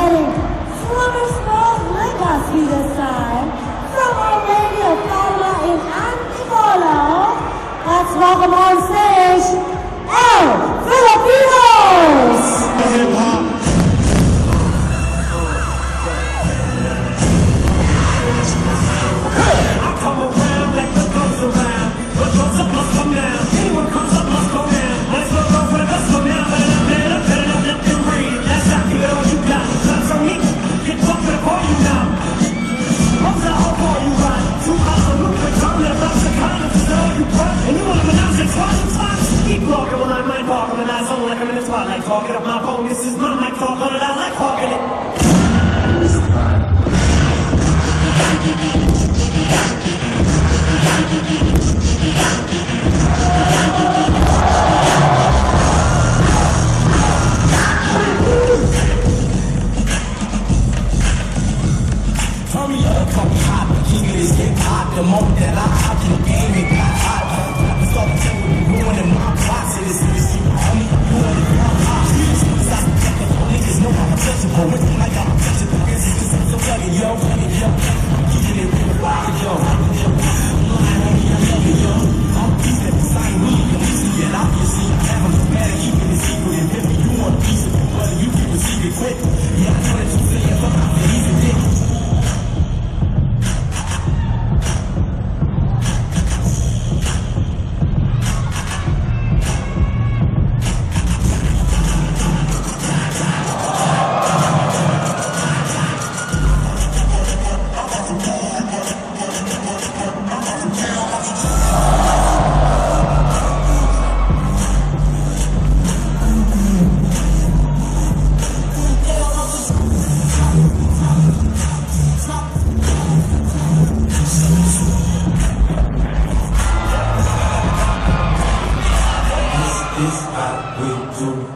representing Slumbersville Legacy this time, from Romania, Fatima in Antipolo, let's welcome on stage, El Filipinos! Like talking up my phone, this is my mic talk on it, I like talking it. Turn me up, come hot, the king of this hip hop, the moment that I hop in the game, it got hot. I start to tell you, ruining my plots, it is niggas know I'm untouchable. With them like I'm untouchable. So plug it, yo. I'm keeping it real, yo. I'm lying on me, I love it, yo. I'm a piece that beside me. I'm easy yet obviously. I'm mad at keeping it secret. And if you want a piece of it, whether you keep a secret quick. Yeah, I know that you say it, fuck out there, he's a dick. This how we do.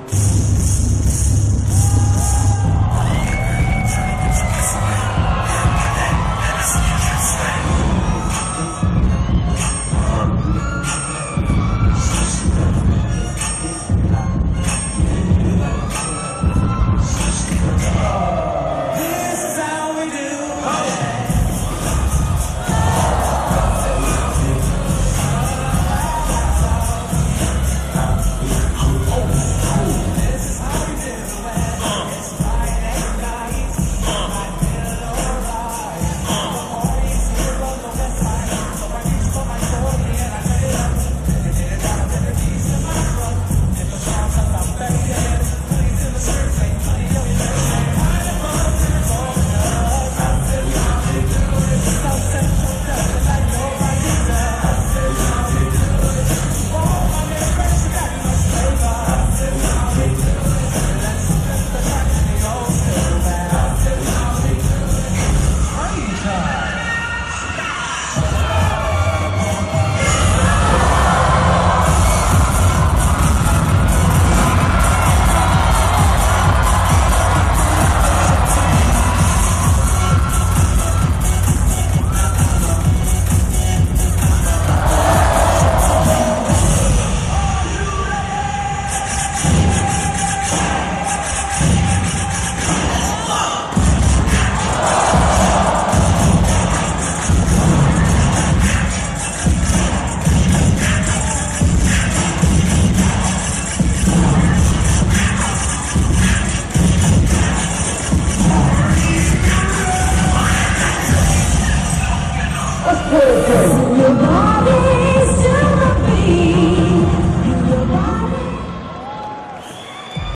Your body